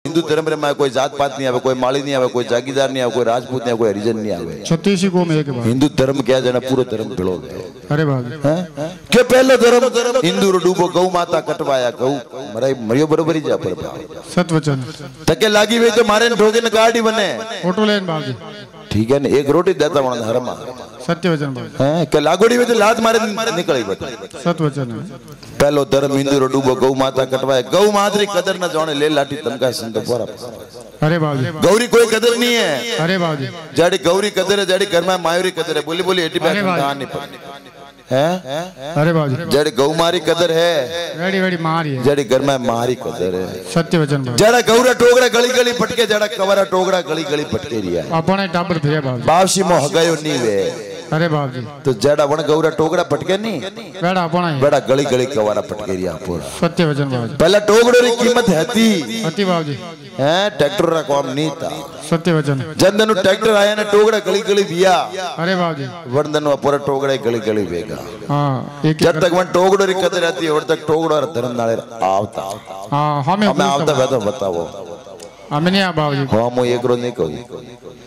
हिंदू धर्म में कोई जात पात नहीं आवे, कोई माली नहीं आवे, कोई जागीरदार नहीं आवे, कोई राजपूत नहीं आवे, कोई हरिजन नहीं आवे। 36 को में एक बात हिंदू धर्म क्या जना पूरा धर्म भेड़ो गए। अरे बाप के पहलो धर्म हिंदू रो डूबो गौ माता कटवाया गौ मराई मरियो बरोबर ही जा पर सत वचन तके लागी वे तो मारे ठोके न गाड़ी बने फोटो लेन बाप जी ठीक है ना एक रोटी देता वन हरमा सत्य वचन बाप हैं के लागोड़ी वे तो लात मारे निकली बता सत वचन पहलो धर्म हिंदू रो डूबो गौ माता कटवाया गौ मातरी कदर न जाने ले लाठी तमका संत पोरा। अरे बाप जी गौरी कोई कदर नहीं है। अरे बाप जी जाड़ी गौरी कदर है, जाड़ी घर में मायूरी कदर है, बोली बोली एटी बैठ कहां नहीं पड़ी हैं। अरे बाप जी जड़ी गौ मारी कदर है, रेडी रेडी मारी है, जड़ी घर में मारी कदर है। सत्य वचन बाप जड़ा गौरा टोगरा गली गली पटके, जड़ा कवरा टोगरा गली गली पटके रिया अपने टाबर थे बाप बावशी मो हगायो नहीं वे। अरे बाप जी तो जड़ा वन गौरा टोगरा पटके नहीं बेड़ा अपना ही बेड़ा गली गली कवरा पटके रिया पूरा। सत्य वचन बाप जी पहला टोगड़ो री कीमत हती अति बाप जी हैं ट्रैक्टर रा काम नहीं था। सत्य वचन जंदनु ट्रैक्टर आया ना टोगड़ा गली गली दिया। अरे बाप जी वरदनु पूरा टोगड़ा गली गली वेगा। हां एक जब तक वन टोगड़ो री कदर आती है और तक टोगड़ा धर्म नाले आवता। हां हमें आवता बेटा बताओ हमें नहीं आ बाप जी हां मो एक रो नहीं कोई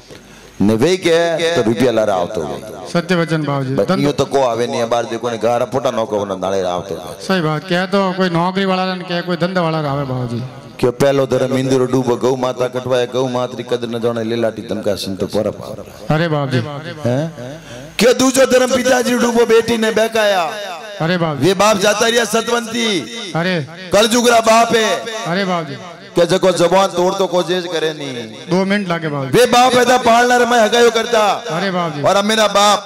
नेवे के तो रुपया ला आवतो सत्य वचन बाप जी यो तो को आवे नहीं बाहर देखो ने घर पोटा नौको वन नाले आवतो। सही बात क्या तो कोई नौकरी वाला ने क्या कोई धंधा वाला आवे बाप जी क्यों पहलो धर्म हिंदू रो डूबो गौ माता कटवाया गौ मातरी कदर न जाने ले लाठी तमका संत पोरा। अरे बाप जी हैं क्यों दूसरो धर्म पिताजी डूबो बेटी ने बेकाया। अरे बाप वे बाप जाता रिया सतवंती अरे कलजुगरा बाप है। अरे बाप जी क्या जको जबान तोड़ तो कोशिश करे नहीं 2 मिनट लागे बाप वे बाप ऐसा पालना मैं हगायो करता। अरे बाप जी और अब मेरा बाप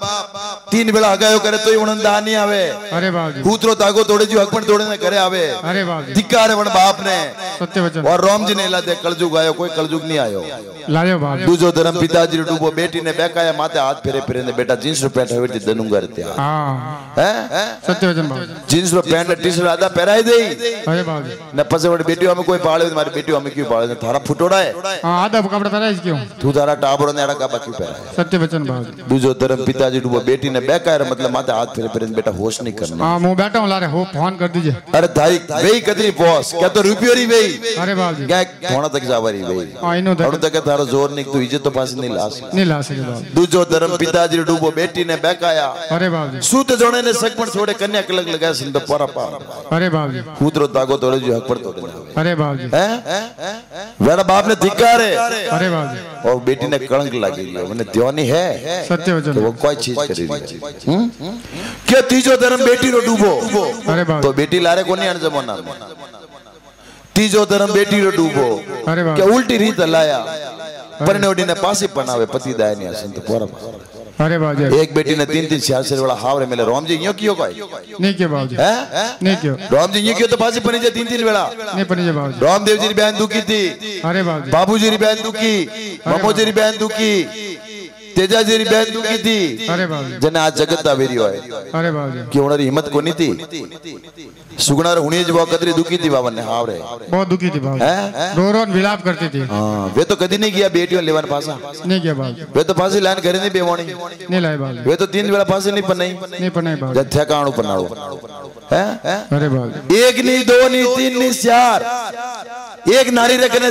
3 बेला हगायो करे तो ही उन्हें दान नहीं आवे। अरे बाप जी कूतरो तागो तोड़े जो हकपन तोड़े ने करे आवे। अरे बाप जी धिक्कार है वन बाप ने। सत्य वचन और राम जी ने ला दे कलजुग आयो कोई कलजुग नहीं आयो लायो बाप दूजो धर्म पिताजी डूबो बेटी ने बेकाया माथे हाथ फेरे फेरे ने बेटा जींस रो पैंट हवेटी दनुंगा रहते हां हैं सत्य वचन बाप जींस रो पैंट टी-शर्ट आधा पहराई देई। अरे बाप जी न पसे वड बेटियों में कोई पाले मारी बेटियों में क्यों पाले थारा फुटोड़ा है। हां आधा कपड़ा पहरा है क्यों तू थारा टाबरो ने अड़ा का बाकी पहरा। सत्य वचन बाप दूजो धर्म पिताजी डूबो बेटी ने बेकार मतलब माथे हाथ फेरे फेरे बेटा होश नहीं करना। हां मैं बैठा हूं लारे हो फोन कर दीजिए। अरे धाई वेई कदरी बॉस क्या तो रुपयो री वेई। अरे बाप जी क्या कोना तक जावरी वेई हां इनो अणु तक थारो जोर नहीं तू इज्जत तो पास नहीं ला सके बाप। दूजो धर्म पिताजी डूबो बेटी ने बेकाया। अरे बाप जी सूत जोड़े ने सकपण छोड़े कन्या कलग लगाया सिंध पारा पार। अरे बाप जी कूतरो तागो तोड़े जो हक पर तोड़े। अरे बाप जी हैं मेरा बाप ने धिक्कार है। अरे बाप जी और बेटी ने कलंक लगी है मैंने द्योनी है सत्य वचन तो वो कोई चीज करी नहीं। क्या तीजो धर्म बेटी रो डूबो। अरे बाप तो बेटी लारे को नहीं अन जमाना में तीजो धर्म बेटी रो डूबो। अरे बाप क्या उल्टी रीत लाया परनेवडी ने पासी पनावे पति दाय ने संत पोरा। अरे बाप जी एक बेटी ने 3-3 4 वाला हावरे मिले राम जी यो कियो कोई नहीं के बाप जी हैं नहीं क्यों राम जी ये क्यों तो पासी पनी जे 3-3 वेला नहीं पनी जे बाप जी। रामदेव जी री बहन दुखी थी। अरे बाप जी बाबू जी री बहन दुखी ममो जी री बहन दुखी तेजा जी री बहन दुखी थी। अरे बाप जी जने आज जगत आवेरी होय। अरे बाप जी कि उनरी हिम्मत कोनी थी सुगुणार हुणी जो कदरी दुखी थी बाबा ने हावरे बहुत दुखी थी बाप हैं रो रो विलाप करती थी। हां वे तो कदी नहीं किया बेटियों लेवन पासा नहीं किया बाप वे तो फांसी लाइन करे नहीं बेवणी नहीं लाए बाप वे तो 3 वेला फांसी नहीं पनाई नहीं पनाई बाप जथ्या काणू पनाओ हैं। अरे बाप एक नहीं 2 नहीं 3 नहीं 4 एक नारी रखने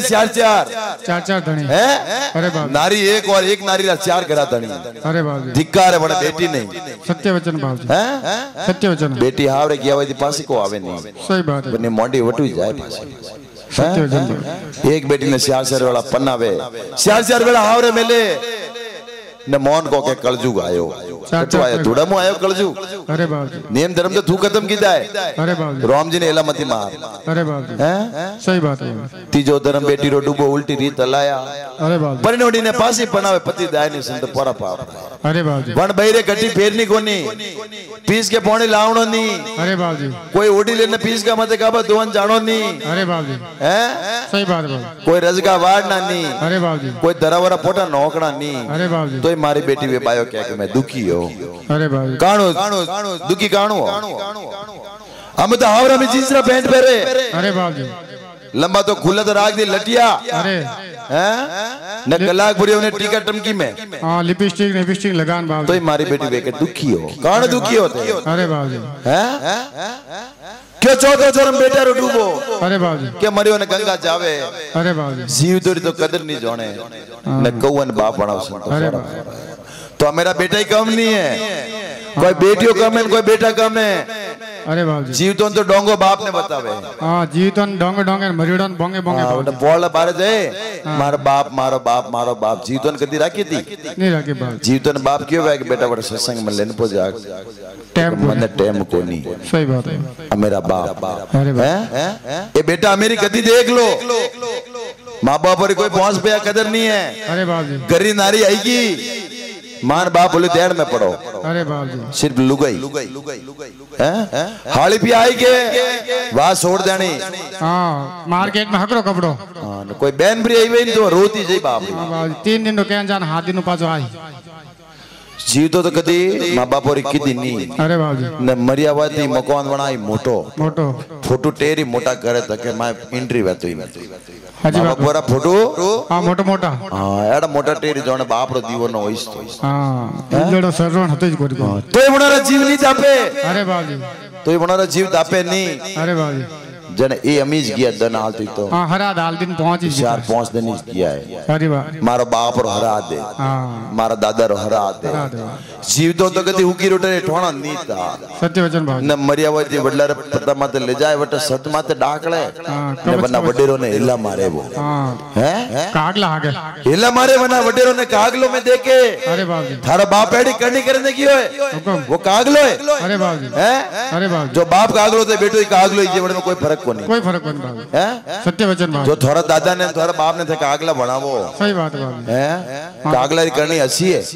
4 धनी हैं। अरे बाप नारी एक और एक नारी रा 4 करा धनी। अरे बाप धिक्कार है बड़ा बेटी नहीं। सत्य वचन बाप जी हैं सत्य वचन बेटी हावरे किया हुई पासी को आवे नहीं सही बात है बने मोंडी वटू जाए पासी। सत्य वचन एक बेटी ने 4 वाला पन्नावे 4 वाला हावरे मिले न मोहन को के कलजुग आयो आयो थोड़ा मु आयो कलजुग। अरे बाप जी नियम धर्म तो तू खत्म कीदा है। अरे बाप जी राम जी ने एला मती मार। अरे बाप जी हैं सही बात है। तीजो धर्म बेटी रो डूबो उल्टी रीत लाया। अरे बाप जी परिणोडी ने पासी पनावे पति दाय ने संत पोरा पाप। अरे बाप जी वन बहिरे गट्टी फेरनी कोनी पीस के पौने लावणो नी। अरे बाप जी कोई ओडी लेने पीस का मते काबा दोन जानो नी। अरे बाप जी हैं सही बात है। कोई रजगा वाड़ना नी। अरे बाप जी कोई दरावरा पोटा नौकड़ा नी। अरे बाप जी तो मारी बेटी वे बायो क्या कि मैं दुखी हो। अरे बाप जी काणो दुखी काणो हम तो हावरा में जींस रा पैंट पहरे। अरे बाप जी लंबा तो खुला तो राख दी लटिया। अरे हैं न कलाक बुरी उन्हें टीका टमकी में। हां लिपस्टिक लगान बाप तो ही मारी बेटी वे के दुखी हो। काण दुखी होते। अरे बाप जी हैं क्यों चौथो जोरम बेटा रो डूबो अरे बाबूजी के मरियो ने गंगा जावे अरे बाबूजी जीव तोरी तो कदर नहीं जाने ने कौन बाप बनाओ अरे तो मेरा बेटा ही कम नहीं है कोई बेटियों कम है कोई बेटा कम है अरे बाबूजी जीव तो डोंगो बाप ने बतावे हां जीव तो डोंगे डोंगे मरियोडन बोंगे बोंगे बोल बारे दे मारो बाप जीव तो कदी राखी थी नहीं राखी बाप जीव तो बाप क्यों है कि बेटा बड़ा सत्संग में लेने पो जा मन टाइम को नहीं सही बात है मेरा बाप अरे हैं ये बेटा मेरी गति देख लो माँ बाप पर कोई पहुंच पे कदर नहीं है अरे बाबूजी गरीब नारी आएगी मान बाप बोले देड़ में पड़ो अरे बाबूजी सिर्फ लुगाई हैं हाली भी आई के वहां छोड़ देनी हां मार्केट में हकरो कपड़ो हां कोई बहन भी आई वही तो रोती जई बाप हां बाबूजी 3 दिन तो कहन जान 7 दिन पाछो आई जीव तो कदी माँ बाप और किदी नहीं अरे बाबूजी ने मरियावाती मकान बनाई मोटो मोटो फोटो टेरी मोटा करे तके मैं इंट्री वेतो ही हाजी बाप पूरा फोटो हां मोटो मोटा हां एड़ा मोटा टेरी जोने बाप रो दीवो नो होइस तो हां इजड़ो सररोण हतो ज कोरी तोय बनारा जीव नहीं तापे अरे बाबूजी तोय बनारा जीव तापे नहीं अरे बाबूजी जन ए अमीज किया दन हालती तो हां हरा दाल दिन पहुंची 4-5 दिन ही किया है अरे बा मारो बाप रो हरा दे हां मारा दादा रो हरा दे जीव तो कदी हुकी रोटे ठोणा नहीं था सत्य वचन बाबू न मरियावती वडला रे पता माते ले जाए वटे सत माते डाकले ने बना वडेरो ने हिला मारे वो हां हैं कागला आगे हिला मारे बना वडेरो ने कागलो में देखे अरे बाबूजी थारा बाप एडी करनी करने की है वो कागलो है अरे बाबूजी हैं अरे बाबूजी जो बाप कागलो थे बेटो ही कागलो ही जीवन में कोई फर्क को नहीं कोई फर्क नहीं बाबू हैं सत्य वचन बाबू जो थोड़ा दादा ने थोड़ा बाप ने थे कागला बनावो सही बात है बाबू हैं कागला की करनी अच्छी है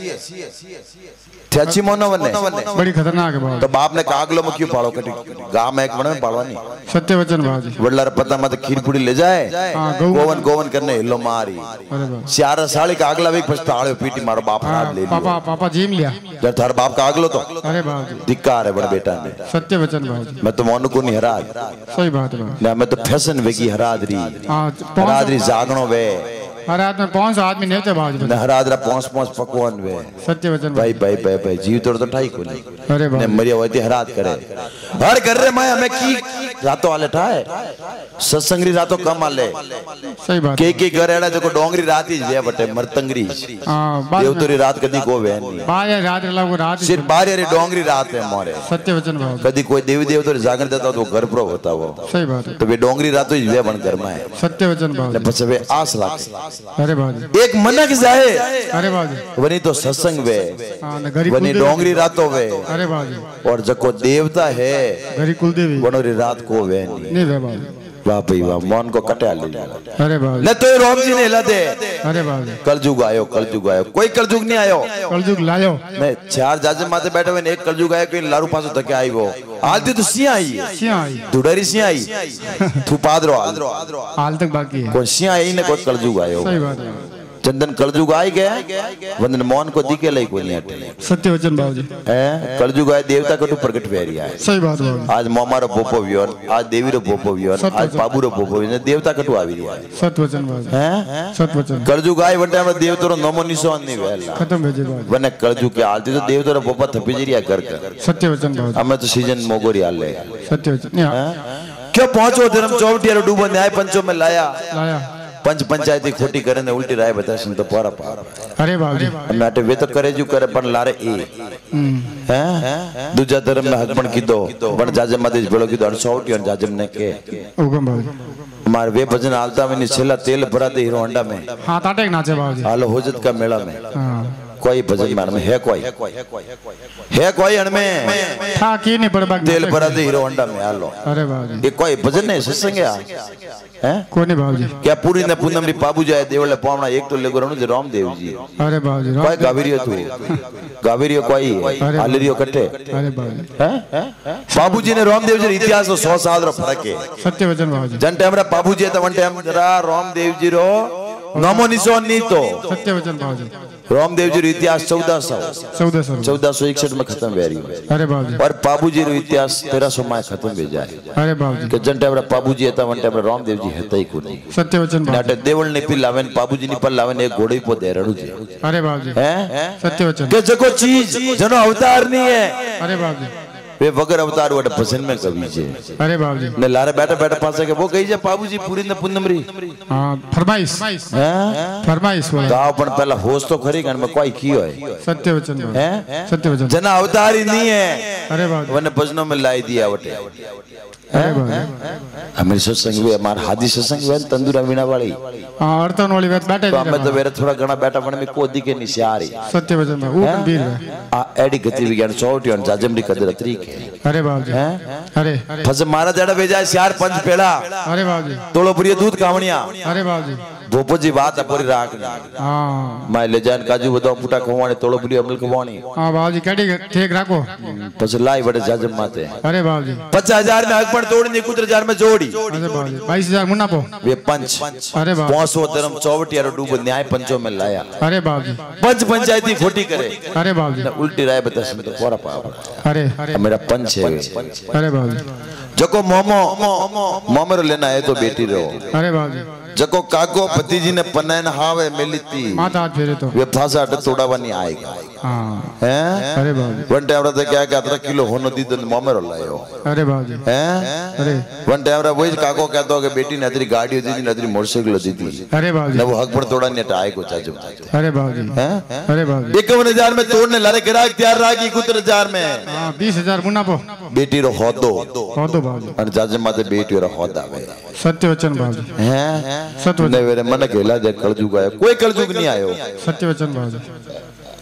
अच्छी मोनो बने बड़ी खतरनाक है बाबू तो बाप ने कागलो में क्यों पालो कटी गांव में एक बने में पालवा नहीं सत्य वचन बाबू वडला रे पता मत खीर पूड़ी ले जाए गोवन गोवन करने हिलो मारी अरे बाबू चार साल कागला भी पछताड़ो पीटी मारो बाप हाथ ले लिया पापा पापा जीम लिया जब थार बाप कागलो तो अरे बाबू धिक्कार है बड़ा बेटा ने सत्य वचन बाबू मैं तो मोन को नहीं हराद सही बात है बाबू ना मैं तो फैशन वेगी हरादरी हां हरादरी जागणो वे हर आदमी 500 आदमी नेते बाबू न हरादरा 5-5 पकवान वे सत्य वचन भाई जीव तो ठाई को नहीं अरे बाबू ने मरियावती हराद करे हर कर रे मैं हमें की रातों आले ठाए सत्संगरी रातों कम आले सही बात के घर एड़ा देखो डोंगरी रात ही वे बटे मरतंगरी हां देवतरी रात कदी को वे नहीं बारे रात लागो रात सिर्फ बारे रे डोंगरी रात है मोरे सत्य वचन बाबू कदी कोई देवी देवता जागरण देता तो घर पर होता वो सही बात है तो वे डोंगरी रात ही वे बन घर में है सत्य वचन बाबू ने पछे वे आस लागे अरे बाबू एक मनक जाए अरे बाबू वनी तो सत्संग वे हां न गरीब वनी डोंगरी रातों वे अरे बाबू और जको देवता है गरीब कुलदेवी वनोरी रात को वे नहीं वे बाबू वाह भाई वाह मन को कटे ले अरे बाबू ले तो राम जी ने हिला दे अरे बाबू कलयुग आयो कोई कलयुग नहीं आयो कलयुग लायो मैं चार जाजे माथे बैठे हुए एक कलयुग आयो कोई लारू पासो तक आई वो आलती तो सिया आई है सिया आई दुडरी सिया आई तू पादरो हाल तक बाकी है कोई सिया आई ने कोई कलयुग आयो सही बात है चंदन कलयुग आई गया वंदन मौन को दिखे लई कोई नहीं हटे सत्य वचन बाबूजी है कलयुग आए देवता को प्रकट वेरिया है सही बात बाबू आज मोमारो पोपो वियोन आज देवी रो पोपो वियोन आज बाबू रो पोपो वियोन देवता कटु आवी रिया है सत्य वचन बाबू हैं सत्य वचन कलयुग आए वटे हम देवता रो नमो निशान नहीं वेला खत्म भेजे बाबू वने कलयुग के आलती तो देवता रो पोपा थपी जिरिया घर सत्य वचन बाबू हमें तो सीजन मोगोरी आल ले सत्य वचन क्यों पहुंचो धर्म चौवटिया डूबो न्याय पंचों में लाया पंच पंचायती खोटी करे ने उल्टी राय बता सुन तो पारा पार अरे बाबूजी मैं आटे वे तो करे जो करे पर लारे ए हैं दूजा धर्म में हकमन की दो बन जाजम मदेश बेलो की दो 100 और जाजम ने के हुकुम बाबूजी हमारे वे भजन आलता में छेला तेल भरा दे हीरो होंडा में हां ताटे नाचे बाबूजी हालो होजत का मेला में हां कोई भजन में है कोई अनमें था की नहीं पड़बा तेल भरा दे हीरो होंडा में हालो अरे बाबूजी ये कोई भजन नहीं सत्संग है कोई नहीं बाबूजी क्या पूरी ने पूनम री बाबू जाए देवले पावना एक तो लेगो रणु रामदेव जी अरे बाबूजी कोई गाविरियो तू गाविरियो कोई हालरियो कट्टे अरे बाबूजी हैं बाबूजी ने रामदेव जी इतिहास 100 साल रो फर्क है सत्य वचन बाबूजी जन टाइम रा बाबूजी तो वन टाइम रा रामदेव जी रो नमो निशान नहीं तो सत्य वचन बाबूजी रामदेव जी रो इतिहास 1461 में खत्म हो रही अरे बाबूजी और बाबूजी रो इतिहास 1300 में खत्म हो जाए अरे बाबूजी के जन टाइम रा बाबूजी था वन टाइम रामदेव जी है तई को नहीं सत्य वचन नाटे देवल ने पिलावन बाबूजी ने पलावन एक घोड़े पे दे रणु जी अरे बाबूजी हैं सत्य वचन के जको चीज जनो अवतार नहीं है अरे बाबूजी वे वगर अवतार वट भजन में कवि जे अरे बाबू जी ने लारे बैठे बैठे पासे के वो कही जे बाबूजी पूरी ने पुन्नमरी हाँ फरमाइश हैं फरमाइश बोला गाँव पण पहला होश तो खरी गण में कोई की है सत्य वचन हैं सत्य वचन जना अवतार ही नहीं है अरे बाबू वने भजनों में लाई दिया वटे अरे बाबू हमारे सत्संग में हमारे हादी सत्संग में तंदूरा वीणा वाली हाँ अर्तन वाली बात बैठे तो हमें तो वेरे थोड़ा घना बैठा पण में कोदी के निशारी सत्य वचन वो गंभीर है आ एडी गति विज्ञान सोटी और जाजमरी कदर तरीक है अरे बाबू जी अरे फस मारा जड़ा भेजा चार पंच पेड़ा अरे बाबू जी तोड़ो पुरी दूध कावणिया अरे बाबू जी भोपो जी बात है पूरी राख हाँ मैं ले जान काजू बताओ पुटा खवाने तोड़ो पुरी अमल खवानी हाँ बाबू जी कैडी ठीक रखो पस लाई बड़े जाजम माते अरे बाबू जी 50,000 में अकबर तोड़नी कुछ 1000 में जोड़ी अरे बाबू जी 22,000 मुन्ना पो वे पंच अरे बाबू 500 धर्म चौवटिया डूब न्याय पंचों में लाया अरे बाबू जी पंच पंचायती खोटी करे अरे बाबू जी उल्टी राय बता सुन तो पूरा पाव अरे मेरा पंच है अरे बाबू जी जको मोमो लेना है तो बेटी रहो अरे बाबू जी जको काको भतीजी ने पनैन हावे मिलती माता हाथ फेरे तो वे फासा अट तोड़ावा नहीं आएगा हाँ हैं अरे बाबू वन टाइम रे क्या क्या 18 किलो होनो दी तो मोमेरो लायो अरे बाबू जी हैं अरे वन टाइम रे वही काको कहतो के बेटी ने अतरी गाड़ी दी थी नतरी मोटरसाइकिल दी थी अरे बाबू जी न वो हक पर तोड़ा नहीं आए को चाचू अरे बाबू जी हैं अरे बाबू जी 51,000 में तोड़ने लारे ग्राहक तैयार रागी 71,000 में हाँ 20,000 मुन्ना पो बेटी रो होदो हो तो बाबू जी और जाजे माते बेटी रो होदा वे सत्य वचन बाबू जी हैं सत्य ने वेरे मन केला दे कलजुग आयो कोई कलजुग नहीं आयो सत्य वचन बाबू जी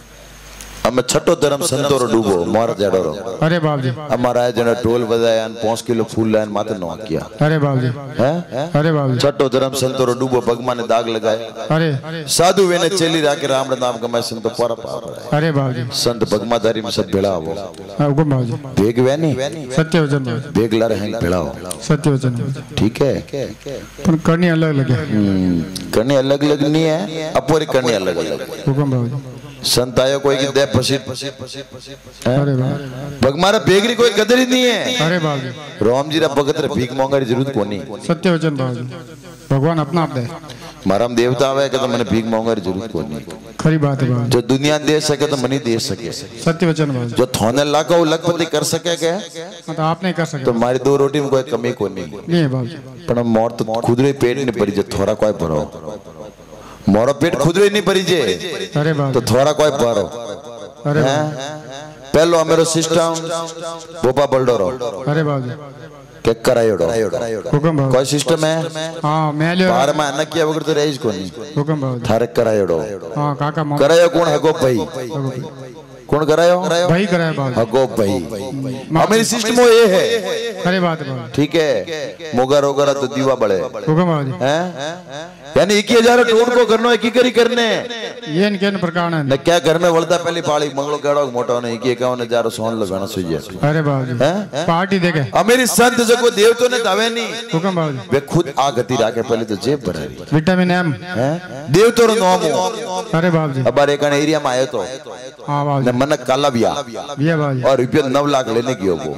हम छठो धर्म संतोर डूबो मोर जड़ो अरे बाबू जी हमारा जना टोल बजाया 5 किलो फूल लाइन माते नो किया अरे बाबू जी हैं अरे बाबू जी छठो धर्म संतोर डूबो भगवान ने दाग लगाए अरे साधु वेने चेली राके राम नाम कमाए संत पारा पार अरे बाबू जी संत भगमाधारी में सब भेड़ा हो हुकुम बाबू जी भेग वेनी सत्य वचन बाबू जी भेग लारे हैं भेड़ा हो सत्य वचन बाबू जी ठीक है पर करनी अलग लगे करनी अलग अलग नहीं है अपोरी करनी अलग अलग हुकुम बाबू जी संत आयो कोई की दे पसीट अरे बाबू भगमारा भेगरी कोई कदर ही नहीं है अरे बाबू जी राम जी रा भगत रे भीख मांगने की जरूरत कोनी सत्य वचन बाबू जी भगवान अपना आप दे मारम देवता आवे के तो मने भीख मांगने की जरूरत कोनी खरी बात है बाबू जो दुनिया दे सके तो मनी दे सके सत्य वचन बाबू जो थोने लाखों लखपति कर सके के मतलब आप नहीं कर सकते तो हमारी 2 रोटी में कोई कमी को नहीं नहीं है बाबू जी पण मोर तो खुद रे पेट नहीं भरी जे थोड़ा कोई भरो मोरो पेट खुद रे नहीं भरी जे अरे बाबू तो थोड़ा कोई भरो अरे पहलो हमारो सिस्टम बोपा बल्डोरो अरे बाबू जी के करायोडो हुकुम बाबू कोई सिस्टम है हाँ मैं लियो बाहर में न किया वगर तो रहीज को नहीं हुकुम बाबू जी थारे करायोडो हाँ काका मामा करायो कौन हगो भाई कौन करायो भाई कराया बाबू हगो भाई हमारी सिस्टम ये है खरी बात है बाबू ठीक है मोगर वगैरह तो दीवा बड़े हुकुम बाबू जी हैं यानी 21,000 टोन को करनो एक ही करी करने ये इनके प्रकार है न क्या घर में वलदा पहली पाली मंगलो केड़ो मोटो ने 51,000 सोन लगाना सुइए अरे बाबू जी हैं पार्टी देखे अमेरी संत जको देवतो ने तवे नहीं हुकुम बाबू जी वे खुद आ गति राखे पहले तो जेब भरारी विटामिन एम हैं देवतो रो नाम अरे बाबू जी अबार एक एरिया में आयो तो हाँ बाबू ने मन काला बिया ये बाबू जी और रुपया 9 लाख लेने की वो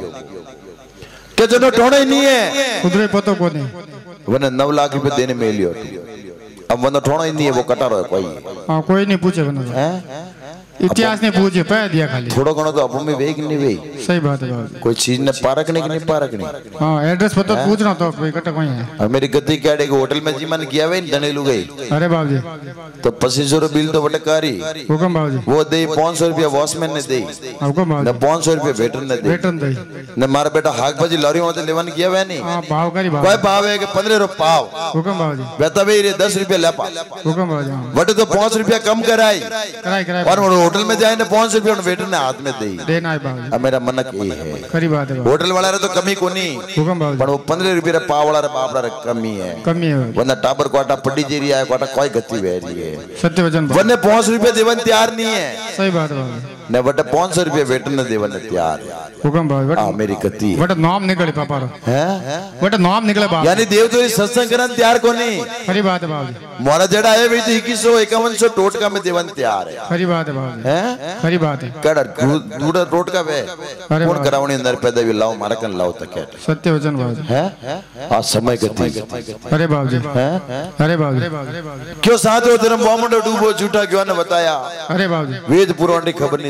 के जनो टोणे ही नहीं है खुद रे पतो को नहीं वने 9 लाख रुपए देने में लियो अब वनो टोणो ही नहीं है वो कटारो है कोई हाँ कोई नहीं पूछे बना हैं इतिहास ने पूछे पै दिया खाली थोड़ो घणो तो अबू में वेग नहीं वेई सही बात है बाबू कोई चीज ने पारखने की नहीं पारखनी हाँ एड्रेस पता पूछना तो कोई कटक वही है और मेरी गति कैडे के होटल में जीवन किया वे धनेलू गई अरे बाबू जी तो 2500 बिल तो वटकारी हुकुम बाबू जी वो दे 500 रुपया वॉचमैन ने दे हुकुम बाबू न 500 रुपया वेटर ने दे वेतन दे न मारा बेटा हाक भाजी लॉरी में लेवन किया वे नहीं हाँ भाव करी कोई बाबू भाव है कि 15 रुपया पाव हुकुम बाबू जी बेटा वे 10 रुपया लेपा हुकुम बाबू जी हाँ वटे तो 5 रुपया कम कराई कराई कराई और होटल में जाए 500 रुपया वेटर ने हाथ में दे देना है बाबू जी अब मेरा मनक ये है खरी बात है बाबू होटल वाला रे तो कमी कोनी हुकुम बाबू पर जी वो 15 रुपया रे पाव वाला रे बाप रे कमी है कमी है वरना टाबर कोटा पड्डी जेरी आया कोटा कोई गति वेरी है सत्य वचन बाबू वरने 500 रुपया देवन तैयार नहीं है सही बात है बाबू ने वटे 500 रुपया वेटर ने देवन तैयार है हुकुम बाबू आ मेरी गति बट नाम निकले पापा रो है बट नाम निकले बाबू यानी देव तो सत्संग करन तैयार कोनी खरी बात है बाबू जी मोरा जड़ा है वे तो 2151 टोटका में देवन तैयार है खरी बात है बाबू जी हैं खरी बात है कड़ा दूड़ा टोटका वे अरे कौन बाबू। करावणी अंदर पैदा भी लाओ मारा कन लाओ तक सत्य वचन बाबू जी है आ समय गति अरे बाबू जी हैं अरे बाबू जी क्यों साधो धर्म मोमडो डूबो झूठा क्यों ने बताया अरे बाबू जी वेद पुराण की खबर नहीं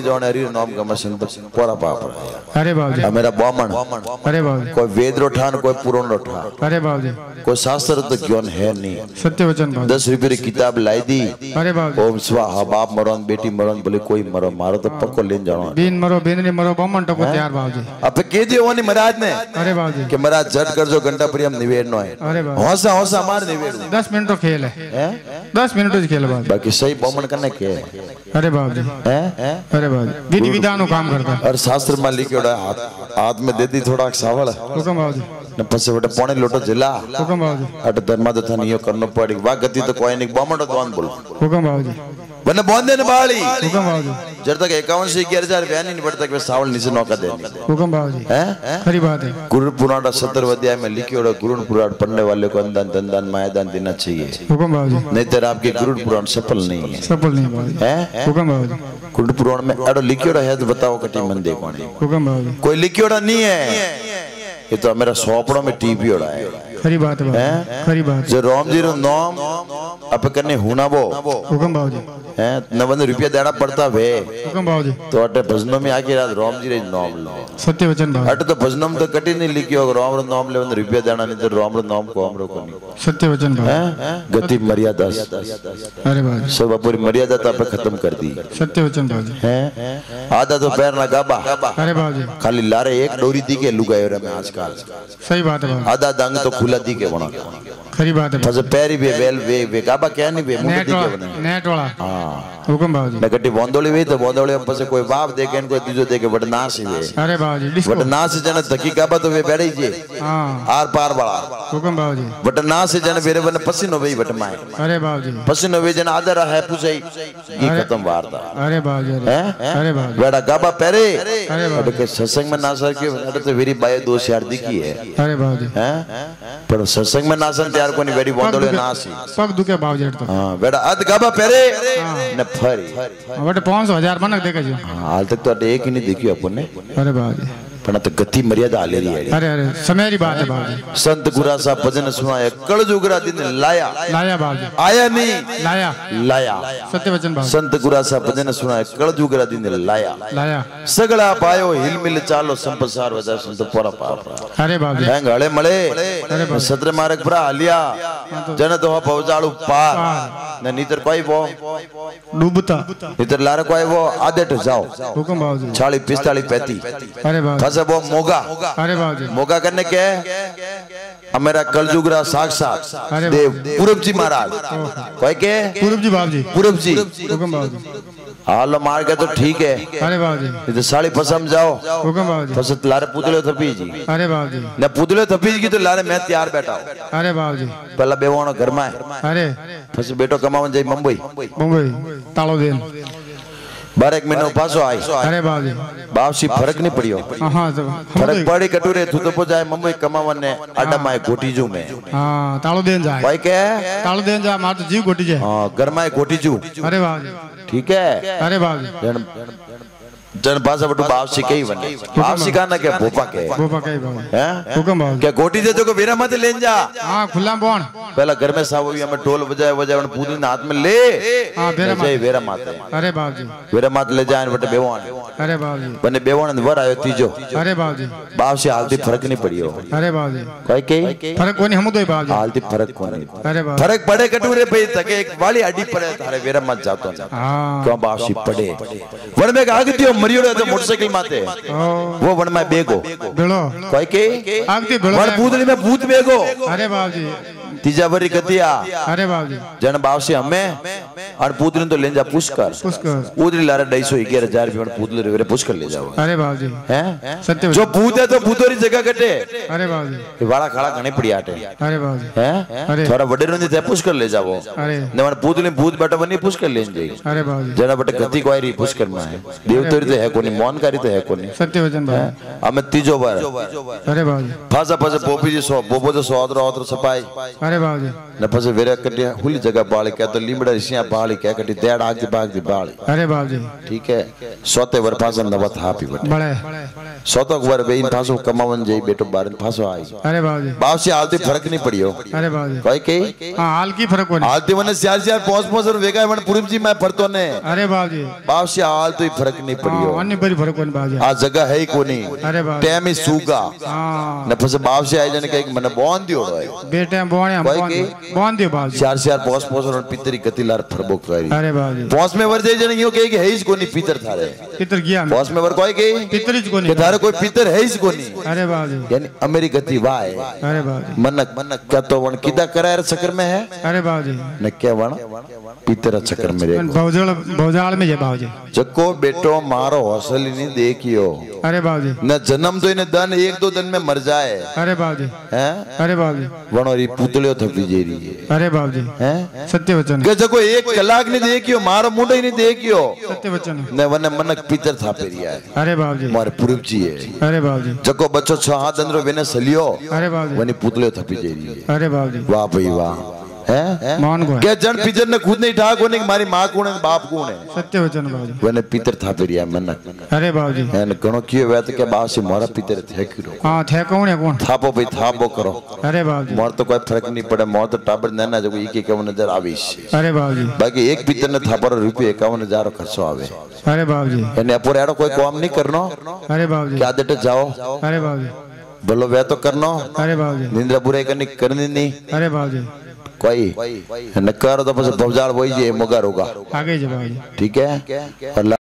जौन हरी नाम का मसन पूरा पाप अरे बाबूजी मेरा बामण अरे बाबूजी कोई वेद रोठान कोई पुराण रोठा अरे बाबूजी कोई शास्त्र तो ज्ञान है नहीं सत्य वचन बाबूजी 10 रुपये की किताब लाई दी अरे बाबूजी ओम स्वाहा बाप मरोन बेटी मरोन बोले कोई मरो मारो तो पक्को लेन जानो बीन मरो बेनरी मरो बामण टको तैयार बाबूजी अब के दियो वनी महाराज ने अरे बाबूजी कि महाराज झट कर जो घंटा पर हम निवेदनो है अरे बाबूजी हौसा हौसा मार निवेद 10 मिनट तो खेल है 10 मिनट तो खेल बाबूजी बाकी सही बामण करने के अरे बाबूजी हैं अरे बाबूजी विधि विधान काम करता और शास्त्र में लिखियोड़ा हाथ में दे दी थोड़ा सावल हुकम बाबूजी न पसे वटे पौने लोटो जिला हुकम बाबूजी अट धर्मा तो थानियो करनो पड़ी वा गति तो कोई नहीं बामण तो बोल हुकम बाबूजी वने बोंदे ने बाली हुकम बाबूजी जब तक 51 से 11000 रुपया नहीं बढ़ता कि सावल नीचे नौका देनी हुकम बाबूजी हैं खरी बात है गुरु पुराण 70 अध्याय में लिखियोड़ा गुरु पुराण पढ़ने वाले को अंदान धनदान मायादान देना चाहिए हुकम बाबूजी नहीं तो आपके गुरु पुराण सफल नहीं है सफल नहीं बाबूजी हैं हुकम बाबूजी गुरु पुराण में अड़ो लिखियोड़ा है तो बताओ कटी मन देखो हुकम बाबूजी कोई लिखियोड़ा नहीं है ये तो मेरा सौपड़ों में टीवी ओड़ा है खरी बात है बाबूजी खरी बात जो राम जी रो नाम अब करने हुना वो हुकम बाबूजी हैं 90 रुपया देना पड़ता वे हुकम बाबूजी तो अटे भजनों में आके रात राम जी रे नाम लो सत्य वचन बाबूजी अटे तो भजनों में तो कटी नहीं लिखियो राम रो नाम ले रुपया देना नहीं तो राम रो नाम को हमरो को नहीं सत्य वचन बाबूजी हैं गति मर्यादा अरे बाबूजी सब पूरी मर्यादा तो आप खत्म कर दी सत्य वचन बाबूजी हैं आधा तो पैर ना गाबा अरे बाबूजी खाली लारे एक डोरी दी के लुगायो रे में आजकल सही बात है बाबूजी आधा दंग तो खुला दी के बना खरी बात है फस पैरी वे वेल वे गाबा क्या नहीं वे मुंह दी के बना नेट वाला हां हुकम बाबूजी न कटी बोंदोली वे तो बोंदोली में पसे कोई बाप देखे इनको तीजो देके वडनास ही वे अरे बाबूजी डिस्को वडनास जन तकी गाबा तो वे बैठी जे हां आर पार वाला हुकम बाबूजी वडनास जन वेरे वन पसीनो वे वटमाए अरे बाबूजी पसीनो वे जन आदर है पुसई ये खत्म वार्ता अरे बाबूजी हैं अरे बाबूजी बेड़ा गाबा पेरे अरे अरे के सत्संग में नासर के अरे तो वेरी बाय दो यार दिखी है अरे बाबूजी हैं पर सत्संग में नासन तैयार कोनी वेरी बोंदोली नासी पग दुखे बाबूजी तो हां बेड़ा अद गाबा पेरे न फरी वटे 500,000 मनक देखे जो हाल तक तो एक ही नहीं देखियो अपन ने अरे बाबूजी पण तो गति मर्यादा ले रही है अरे अरे समय की बात है बाबूजी संत गुरा सा भजन सुनाया कल जुगरा दिन लाया लाया बाबूजी आया नहीं लाया लाया सत्य वचन बाबूजी संत गुरा सा भजन सुनाया कल जुगरा दिन लाया लाया सगला पायो हिल मिल चालो संपसार वजा संत पोरा पाप अरे बाबूजी हैंग हळे मळे सत्र मार्ग पर आलिया जन तो पहुंचालू पार न नीतर कोई वो डूबता नीतर लारे कोई वो आदेट जाओ हुकम बाबूजी 40 45 35 अरे बाबूजी फसे वो मोगा अरे बाबूजी मोगा करने के हमारा कलजुगरा साक्षात अरे देव पूरब जी महाराज कोई के पूरब जी बाबूजी पूरब जी हुकम बाबूजी हाल मार के तो ठीक है अरे बाबूजी तो साड़ी फसम जाओ हुकम बाबूजी फसत लारे पुतले थपी जी अरे बाबूजी न पुतले थपी जी की तो लारे मैं तैयार बैठा हूं अरे बाबूजी पहला बेवानो घर में है अरे फस बेटो कमावन जाई मुंबई मुंबई तालो देन 12 महीनो पासो आई अरे बाबूजी बावसी फर्क नहीं पड़ियो हां तो फर्क पड़ी कटुरे तू तो जाए मुंबई कमावन ने अड्डा में गोटीजू में हां तालो देन जाए भाई के तालो देन जा मार तो जीव गोटी जाए हां घर में गोटीजू अरे बाबूजी ठीक है अरे बाबूजी जन भाषा बटू बावसी कई बने बावसी का ना के भोपा के बाबूजी हैं हुकम बाबूजी क्या गोटी दे तो को वेरा मत लेन जा हां खुला बोन पहला घर में साववी हमें ढोल बजाए बजाए पूरी ने हाथ में ले हां वेरा माते अरे बाबूजी वेरा मात ले जाए बटे बेवान अरे बाबूजी बने बेवान वर आयो तीजो अरे बाबूजी बावसी हालती फर्क नहीं पड़ियो अरे बाबूजी कोई के फर्क कोनी हम तो बाबूजी हालती फर्क कोनी अरे बाबूजी फर्क पड़े कटूरे पे तके एक वाली अड्डी पड़े थारे वेरा मत जातो हां क्यों बावसी पड़े वन में आगे दियो मरियो तो मोटरसाइकिल माते वो वन में बेगो बेलो कोई के आगती बेलो वन पूतली में भूत बेगो अरे बाबूजी तीजा बरी कतिया अरे बाबूजी जन बावसी हमें और पूतली तो ले जा पुष्कर उधरी लारे 211,000 रुपया पूतली रे पुष्कर ले जाओ अरे बाबूजी हैं सत्य जो भूत है तो भूतोरी जगह कटे अरे बाबूजी वाला खाड़ा घणी पड़ी आटे अरे बाबूजी हैं अरे थोड़ा बड़े रोंदी थे पुष्कर ले जाओ अरे ने मन पूतली भूत बैठा बनी पुष्कर ले जाई अरे बाबूजी जना बटे गति कोई री पुष्कर में है देवतोरी तो है कोनी मौनकारी तो है कोनी सत्य वचन बाबूजी हमें तीजो बार अरे बाबूजी फासा फासा पोपी जी सो बोबो तो सो आदर सपाई अरे बाबूजी न फसे वेरा कटिया हुली जगह बाली क्या तो लीमड़ा ऋषियां बाली क्या कटी देड़ आग दी बाग दी बाली अरे बाबूजी ठीक है सोते वर फासा नवत हापी बटे बड़े सौ तो अखबार बेइन फासो कमावन जाई बेटो बारन फासो आई अरे बाबूजी बाप से हालती फर्क नहीं पड़ियो अरे बाबूजी कोई के हाँ हाल की फर्क कोनी हालती मने सियार सियार पहुंच वेगा मन पुरीप जी मैं फरतो ने अरे बाबूजी बाप से हाल तो फर्क नहीं पड़ियो अन्य बड़ी फर्क कोनी बाबूजी आ जगह है ही कोनी अरे बाबूजी टाइम ही सूगा हाँ ने फसे बाप से आई जने के मने बोन दियो है बेटे बोने हम बोन दियो बाबूजी सियार सियार पहुंच और पितरी गतिलार फरबो करी अरे बाबूजी पहुंच में वर जाई जने यो के है ही कोनी पितर थारे पितर गया पहुंच में वर कोई के पितरी कोनी के थारे कोई पितर है ही कोनी अरे बाबूजी यानी अमेरिका गति वाय अरे बाबूजी मनक क्या तो वन किदा करायर चक्कर में है अरे बाबूजी ने क्या वन पितर चक्कर में रे भौजाल में जे बाबूजी जको बेटो मारो हौसल नहीं देखियो अरे बाबूजी न जन्म तो इन्हें दन एक दो दिन में मर जाए अरे बाबूजी हैं अरे बाबूजी वनो री पुतलियो थपी जेरी अरे बाबूजी हैं सत्य वचन के जको एक कलाक नहीं देखियो मारो मुंडो ही नहीं देखियो सत्य वचन ने वने मनक पितर थापे रिया है अरे बाबूजी मारे पुरुप जी है अरे बाबूजी जको बच्चो 6 हाथ अंदर वेने सलियो अरे बाबूजी वनी पुतलियो थपी जेरी है अरे बाबूजी वाह भाई वाह हैं मान को के जन पितर ने खुद नहीं ठाक होने मारी मां कौन है बाप कौन है सत्य वचन बाबूजी वने पितर थापे रिया मनक अरे बाबूजी एन गणो कियो वे तो के बाप से मोरा पितर थे किरो हां थे कौन है कौन थापो भाई थापो करो अरे बाबूजी मोर तो कोई फर्क नहीं पड़े मोर तो टाबर नैना जो ई के नजर आवीश अरे बाबूजी बाकी एक पितर ने थापर रुपये 51,000 खर्चो आवे अरे बाबूजी एने अपुर एड़ो कोई काम नहीं करनो अरे बाबूजी क्या देटे जाओ अरे बाबूजी बोलो वे तो करनो अरे बाबूजी निंद्रा बुरे करनी नहीं अरे बाबूजी कोई न कर तो बस भवजाल वही जे मगर होगा आगे जा बाबूजी ठीक है।